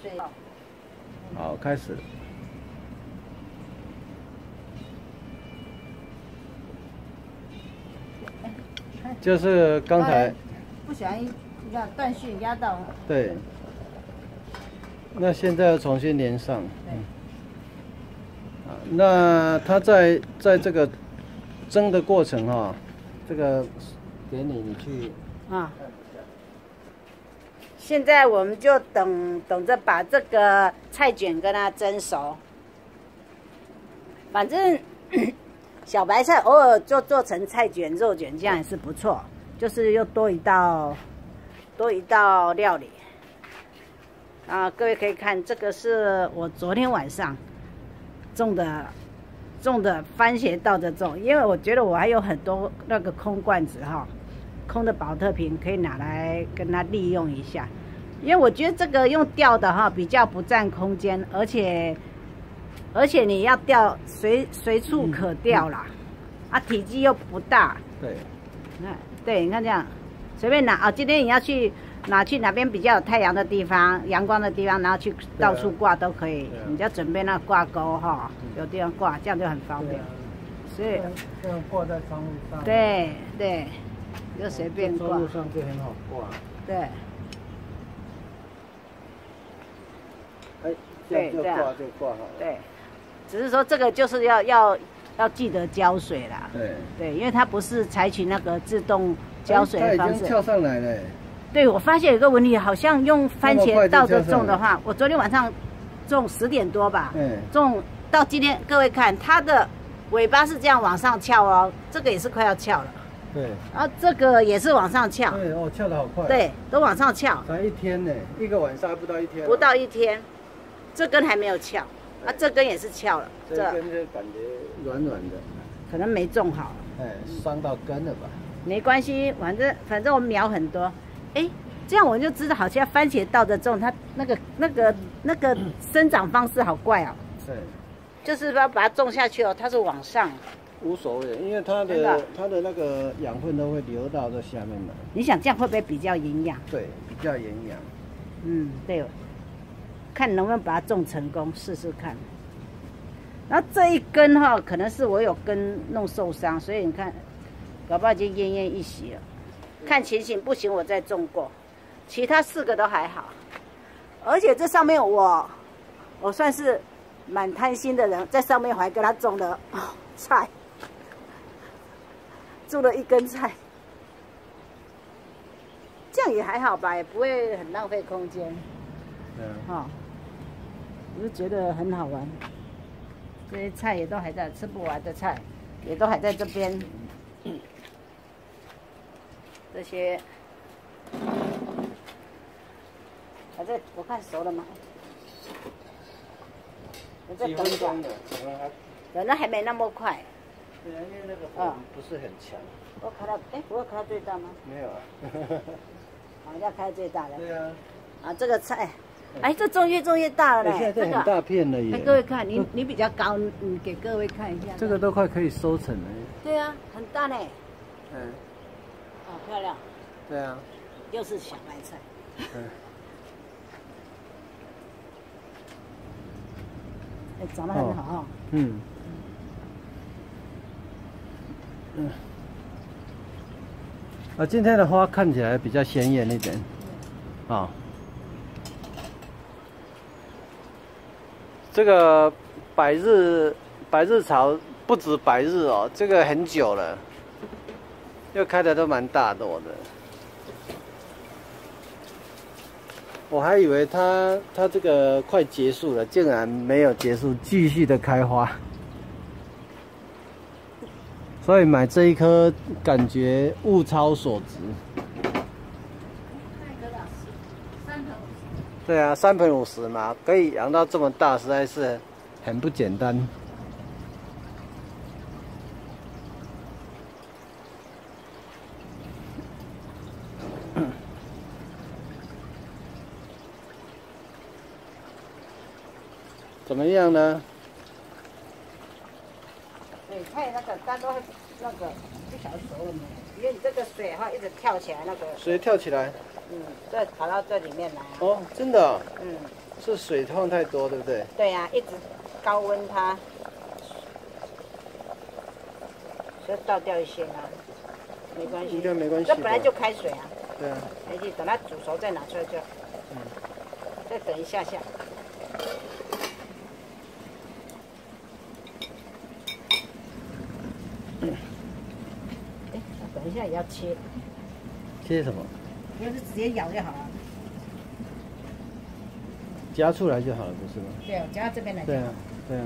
水。 好，开始。就是刚才不小心要断讯压到。 对。那现在要重新连上。那它在这个蒸的过程哈，这个给你去啊。现在我们就等着把这个菜卷跟它蒸熟。反正小白菜偶尔就做成菜卷、肉卷，这样也是不错，就是又多一道料理。啊，各位可以看，这个是我昨天晚上种的番茄倒着种，因为我觉得我还有很多那个空罐子哈，空的保特瓶可以拿来跟它利用一下，因为我觉得这个用吊的哈比较不占空间，而且你要吊随处可吊啦，啊体积又不大。 对， 你看这样，随便拿啊，今天你要去拿去哪边比较有太阳的地方、阳光的地方，然后去到处挂都可以。你就准备那挂钩哈，有地方挂，这样就很方便。所以这样挂在窗户上。 对，就随便挂。 窗户上就很好挂。 对。 哎，这样就挂好了。 对，只是说这个就是要记得浇水啦。对，因为它不是采取那个自动浇水的方式。 它已经跳上来了。 对，我发现有个问题，好像用番茄倒着种的话，我昨天晚上种10点多吧，种到今天，各位看它的尾巴是这样往上翘哦，这个也是快要翘了。 对。 然后这个也是往上翘。 对哦，翘得好快。 对，都往上翘。 才1天呢，1个晚上还不到1天。 不到1天，这根还没有翘，啊，这根也是翘了。 这根就感觉软软的。 可能没种好。 伤到根了吧？ 没关系，反正我们苗很多。哎，这样我就知道，好像番茄倒着种，它那个生长方式好怪哦。 对， 就是把它种下去哦，它是往上。 无所谓，因为它的那个养分都会流到这下面来。 你想这样会不会比较营养？ 对，比较营养。 对，看能不能把它种成功，试试看。然后这一根哈，可能是我有根弄受伤，所以你看，搞不好已经奄奄一息了。看情形不行，我再种过，其他4个都还好。而且这上面我算是蛮贪心的人，在上面我还跟他种了菜，种了1根菜，这样也还好吧，也不会很浪费空间。我就觉得很好玩。这些菜也都还在，吃不完的菜也都还在这边。这些还在，我看熟了吗？我再等一下。可能还没那么快。 对啊，因为那个火不是很强。 我开到，我要开到最大吗？ 没有啊。 好，要开最大的。 对啊。 啊，这个菜，这种越种越大了嘞。 现在很大片了耶。 各位看，你比较高，你给各位看一下。 这个都快可以收成了。 对啊，很大嘞。漂亮。 对啊。 又是小白菜。长得很好哈。 今天的花看起来比较鲜艳一点，这个百日草不止100日哦，这个很久了，又开的都蛮大朵的。我还以为它这个快结束了，竟然没有结束，继续的开花。所以买这一颗感觉物超所值。对啊，3盆50嘛，可以养到这么大，实在是很不简单。怎么样呢？ 对，菜那个它都会那个不晓得熟了没有，因为你这个水哈一直跳起来那个。 水跳起来。 再跑到这里面来。 哦，真的。 是水放太多，对不对？ 对呀、一直高温它，所以倒掉一些啦，没关系。 应该没关系。 这本来就开水啊。 对啊。 没事，等它煮熟再拿出来就。再等一下下。等一下也要切。 切什么？ 就是直接咬就好了。 夹出来就好了，不是吗？ 对，我夹到这边来。 对啊，对啊。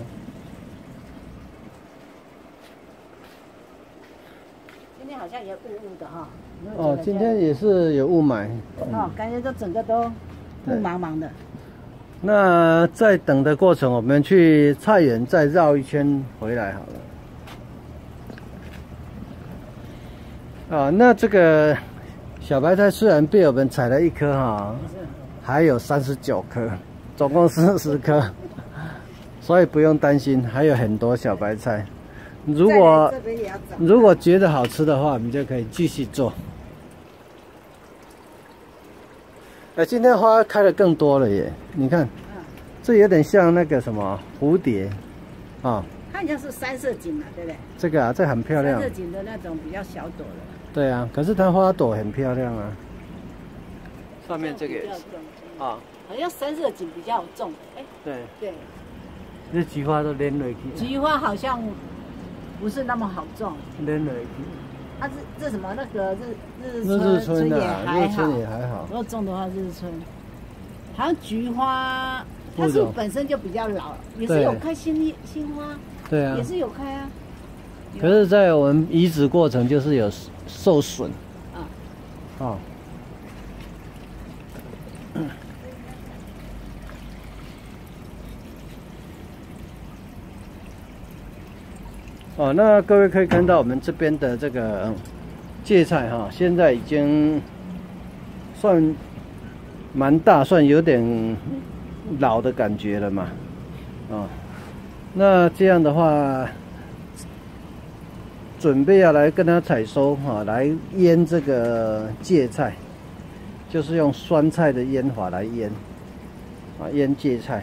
今天好像也雾雾的哈。 哦，今天也是有雾霾。 哦，感觉都整个都雾茫茫的。 那在等的过程，我们去菜园再绕一圈回来好了。啊，那这个小白菜虽然被我们采了1颗哈，还有39颗，总共40颗，所以不用担心，还有很多小白菜。如果觉得好吃的话，我们就可以继续做。今天花开的更多了耶！你看，这有点像那个什么蝴蝶，啊， 看像是三色堇嘛，对不对？ 这个啊，这很漂亮。 三色堇的那种比较小朵的。 对啊，可是它花朵很漂亮啊。上面这个也是啊， 好像三色堇比较重。哎，对对， 这菊花都连落去。 菊花好像不是那么好种。 连落去。 啊，这什么那个日春啊，日春也还好。 如果种的话，日春，好像菊花，它是本身就比较老，也是有开新花。对啊，也是有开啊。 可是，在我们移植过程就是有受损。啊。哦。哦，那各位可以看到我们这边的这个芥菜哈，现在已经算蛮大，算有点老的感觉了嘛。哦，那这样的话，准备要来跟它采收哈，来腌这个芥菜，就是用酸菜的腌法来腌啊，腌芥菜。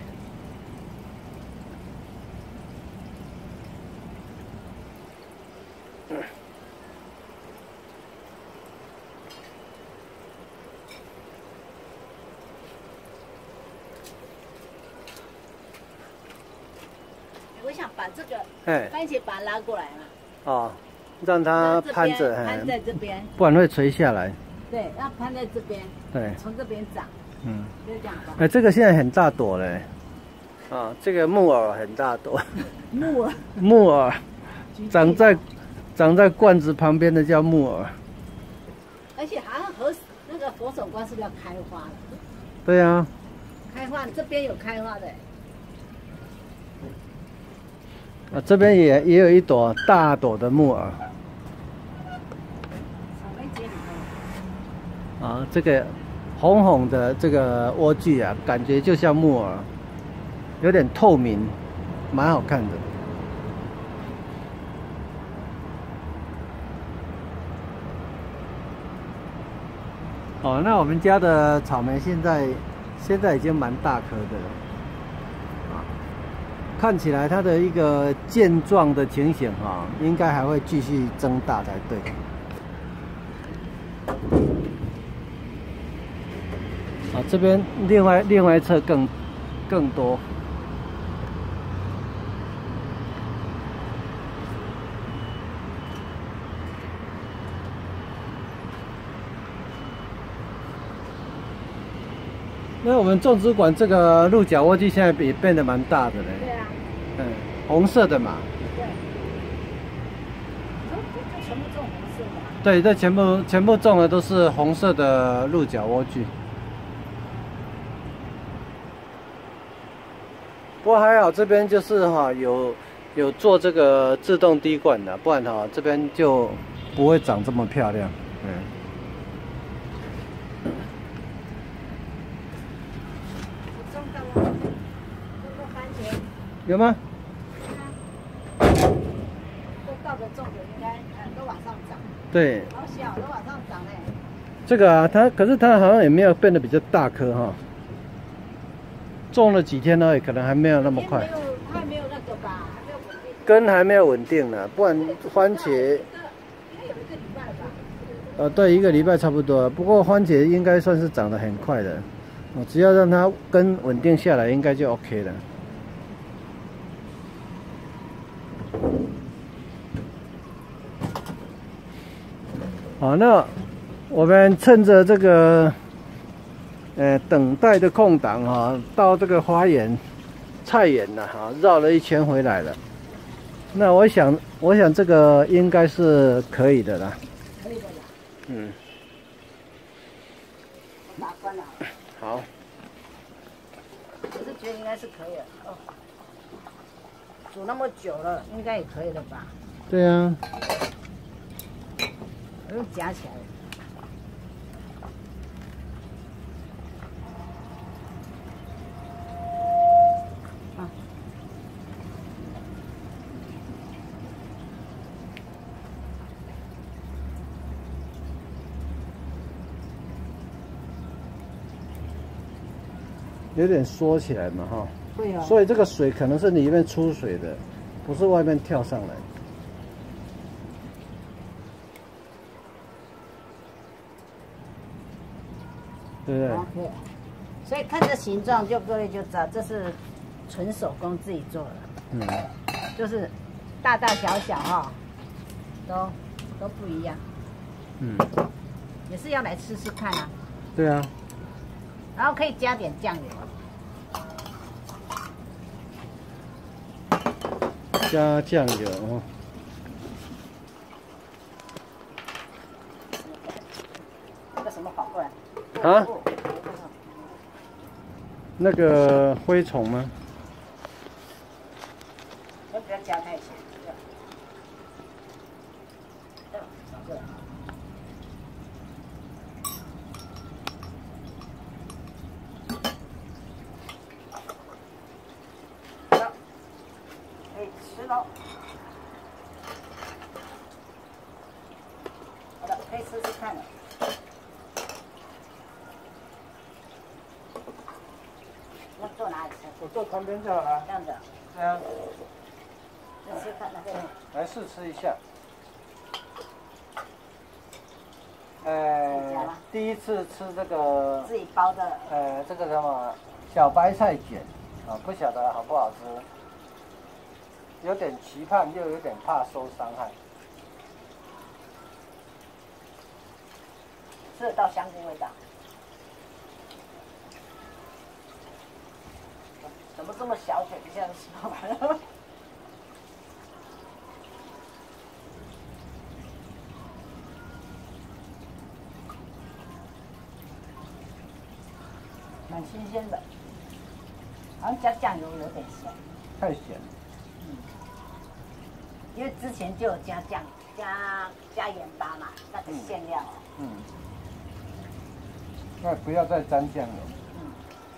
我想把这个番茄把它拉过来嘛。 哦，让它攀着， 攀在这边， 不然会垂下来。 对，要攀在这边。对，从这边长。就这样吧。 这个现在很大朵嘞。啊，这个木耳很大朵。木耳，长在罐子旁边的叫木耳。 而且好像那个佛手瓜是不是要开花了？ 对啊。 开花，这边有开花的。 啊，这边也有一朵大朵的木耳。啊，这个红红的这个莴苣啊，感觉就像木耳，有点透明，蛮好看的。哦，那我们家的草莓现在已经蛮大颗的了。看起来它的一个健壮的情形哈，应该还会继续增大才对。啊，这边另外一侧更多。那我们种植馆这个鹿角莴苣现在也变得蛮大的嘞。 对啊。 红色的嘛。 对。这全部种红色的。 对，这全部种的都是红色的鹿角莴苣。不过还好，这边就是哈有做这个自动滴灌的，不然哈这边就不会长这么漂亮。有吗？ 都倒着种的，应该都往上涨。 对。 好小，都往上涨嘞。 这个啊，可是它好像也没有变得比较大颗哈。 种了几天而已，可能还没有那么快。 它还没有那个吧，还没有稳定。 根还没有稳定呢，不然番茄。 应该有1个礼拜吧。 对，1个礼拜差不多。不过番茄应该算是长得很快的，只要让它根稳定下来，应该就 OK 了。好，那我们趁着这个等待的空档哈，到这个花园菜园了哈，绕了一圈回来了。那我想这个应该是可以的啦。 可以的啦。 嗯。 把关了。 好。 我是觉得应该是可以的哦。煮那么久了，应该也可以了吧？ 对啊。 我用夹起来。 有点缩起来嘛，哈。 对啊。 所以这个水可能是里面出水的，不是外面跳上来。对不对？ 对。所以看这形状，各位就知道这是纯手工自己做的。嗯。就是大大小小哈，都不一样。嗯。也是要来吃吃看啊。 对啊。 然后可以加点酱油。 加酱油哦。 那个什么跑过来？ 啊？那个灰虫吗？ 要不要加太咸？吃喽。好的，可以试试看了。要坐哪里吃？ 我坐旁边就好了。 这样子。 对啊。 试试看那个。 来试吃一下。第一次吃这个自己包的。 这个什么小白菜卷啊，不晓得好不好吃。有点期盼，又有点怕受伤害。 吃得到香菇味道。怎么这么小卷，一下就吃完了？蛮新鲜的，好像加酱油有点咸。 太咸。 因为之前就有加盐巴嘛，那个馅料。嗯。 那不要再沾酱油。嗯。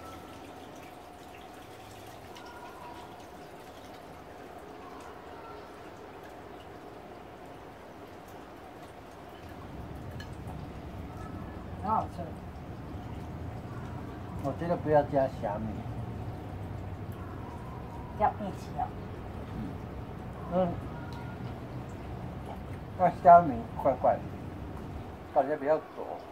很好吃。 我觉得不要加虾米。 要一起哦。 嗯。那虾米怪怪的，感觉比较浊。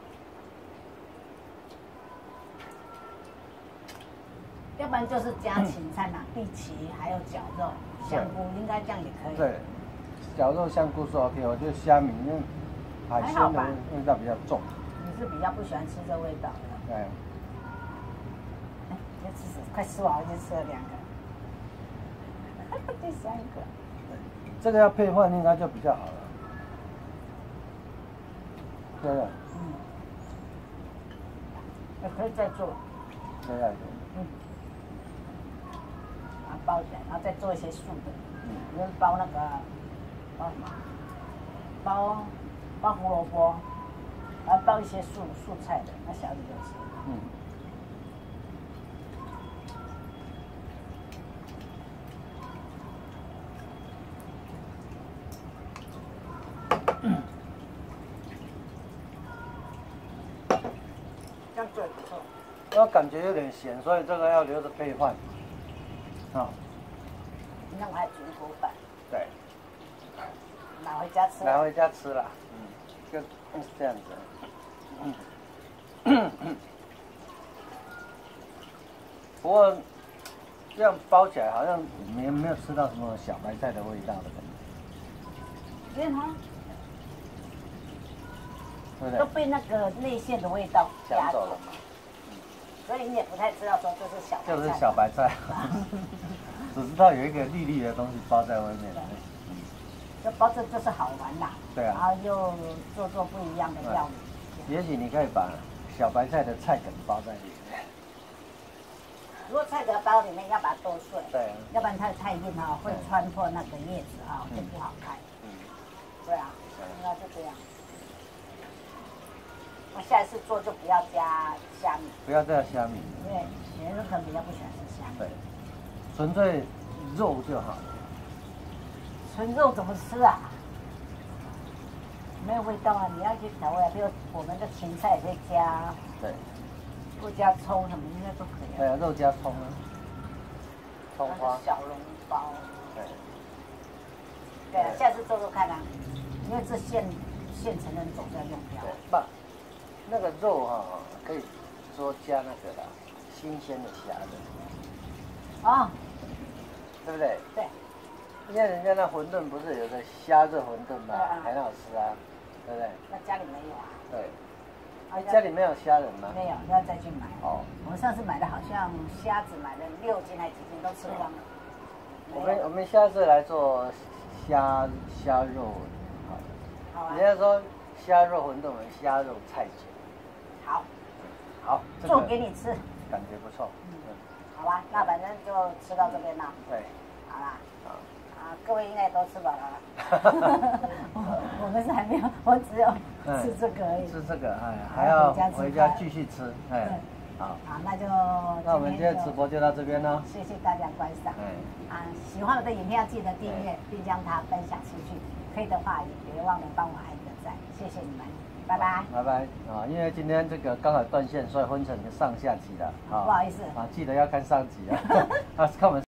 要不然就是加芹菜嘛，荸荠还有绞肉、香菇，应该这样也可以。 对，绞肉、香菇是 OK， 我觉得虾米因为海鲜的味道比较重。 你是比较不喜欢吃这味道的。 对。 先吃吃，快吃完，我已经吃了2个，第3个。 这个要配饭应该就比较好了。对的。嗯。 也可以再做。 对呀。 嗯。然后包起来，然后再做一些素的。嗯。比如包那个，包什么？包胡萝卜，然后包一些素菜的，那小李就吃。嗯。这样做也不错。 我感觉有点咸，所以这个要留着备饭。啊， 弄还菌菇饭， 对， 拿回家吃。 拿回家吃啦，就这样子。不过这样包起来好像没有吃到什么小白菜的味道的感觉， 因为它对不对？ 都被那个内馅的味道抢走了嘛， 所以你也不太知道说这是小白菜。 就是小白菜，只知道有一个绿绿的东西包在外面。 就包这就是好玩啦。 对啊。 然后又做不一样的料理。 也许你可以把小白菜的菜梗包在里面。 如果菜梗包里面要把它剁碎， 对啊， 要不然它太硬哈，会穿破那个叶子哈，就不好看。对啊，那就这样。我下一次做就不要加虾米。 不要加虾米。 因为有人可能比较不喜欢吃虾米。 对，纯粹肉就好。 纯肉怎么吃啊？没有味道啊！你要去调味，比如我们的芹菜也可以加， 对， 不加葱什么应该都可以。 对啊，肉加葱啊，葱花。 小笼包。 对。 对啊，下次做做看啊，因为这现成的总是要用掉。 不，那个肉哈，可以说加那个啦，新鲜的虾仁。 哦。对不对？ 对。 因为人家那馄饨不是有个虾肉馄饨吗？很好吃啊，对不对？ 那家里没有啊？ 对。家里没有虾仁吗？ 没有，要再去买。 哦。 我们上次买的好像虾子买了6斤还几斤都吃光了。 我们下次来做虾肉，好。人家说虾肉馄饨，我们虾肉菜卷。好。好。 做给你吃。 感觉不错。 好吧，那反正就吃到这边了。 对。 好啦。各位应该都吃饱了。我们是还没有，我只有吃这个而已。 吃这个，还要回家继续吃，好。好， 那我们今天直播就到这边喽。 谢谢大家观赏。喜欢我的影片要记得订阅，并将它分享出去。可以的话也别忘了帮我按个赞，谢谢你们，拜拜。 拜拜因为今天这个刚好断线，所以分成上下集了。 不好意思。 记得要看上集啊，看我们